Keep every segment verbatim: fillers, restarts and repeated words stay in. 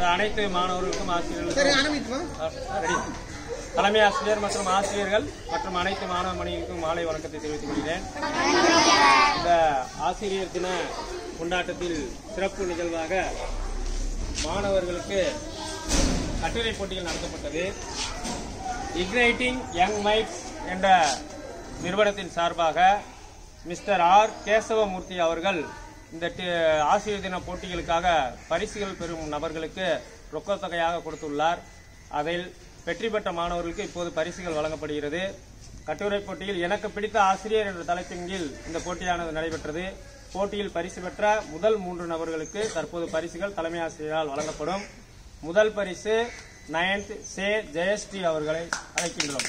அனைத்து மாணவர்களுக்கும் ஆசிரியர்களுக்கும் தலைமை ஆசிரியர் மற்றும் ஆசிரியர்கள் மற்றும் அனைத்து மாணவ மணிகளுக்கும் மாலை வணக்கத்தை தெரிவித்துக் கொள்கிறேன். இந்த ஆசிரியர் தின கொண்டாட்டத்தில் சிறப்பு நிகழ்வாக மாணவர்களுக்கு கட்டுரை போட்டிகள் நடத்தப்பட்டது. இக்னைட்டிங் யங் மைண்ட்ஸ் என்ற நிறுவனத்தின் சார்பாக மிஸ்டர் ஆர் கேசவமூர்த்தி அவர்கள் இந்த ஆசிரியர் தின போட்டிகளுக்காக பரிசுகள் பெறும் நபர்களுக்கு ரொக்கத் தொகையாக கொடுத்துள்ளார். அதில் வெற்றி பெற்ற மாணவர்களுக்கு இப்போது பரிசுகள் வழங்கப்படுகிறது. கட்டுரை போட்டியில் எனக்கு பிடித்த ஆசிரியர் என்ற தலைப்பின் கீழ் இந்த போட்டியானது நடைபெற்றது. போட்டியில் பரிசு பெற்ற முதல் மூன்று நபர்களுக்கு தற்போது பரிசுகள் தலைமை ஆசிரியரால் வழங்கப்படும். முதல் பரிசு நயன்த் சே ஜெயஸ்ரீ அவர்களை அழைக்கின்றோம்.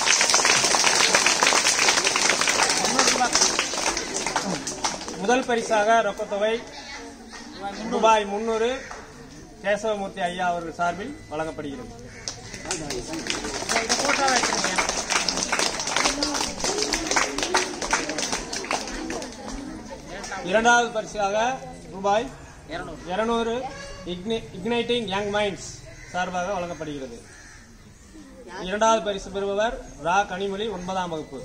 முதல் பரிசாக ரொக்கத்தொகை ரூபாய் முன்னூறு கேசவமூர்த்தி ஐயா அவர்கள் சார்பில் வழங்கப்படுகிறது. இரண்டாவது பரிசாக ரூபாய் இருநூறு இக்னைட்டிங் யங் மைண்ட்ஸ் சார்பாக வழங்கப்படுகிறது. இரண்டாவது பரிசு பெறுபவர் ரா கனிமொழி, ஒன்பதாம் வகுப்பு.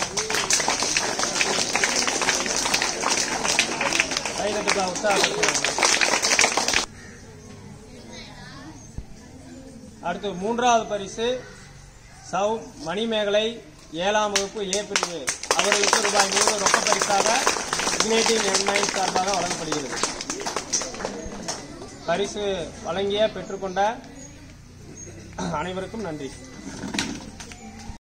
அடுத்து மூன்றாவது பரிசு சௌ மணிமேகலை, ஏழாம் வகுப்பு ஏ பிரிவு. அவர்களுக்கு ரூபாய் நூறு ரொக்க பரிசாக இக்னைட்டிங் யங் மைண்ட்ஸ் சார்பாக வழங்கப்படுகிறது. பரிசு வழங்கிய பெற்றுக்கொண்ட அனைவருக்கும் நன்றி.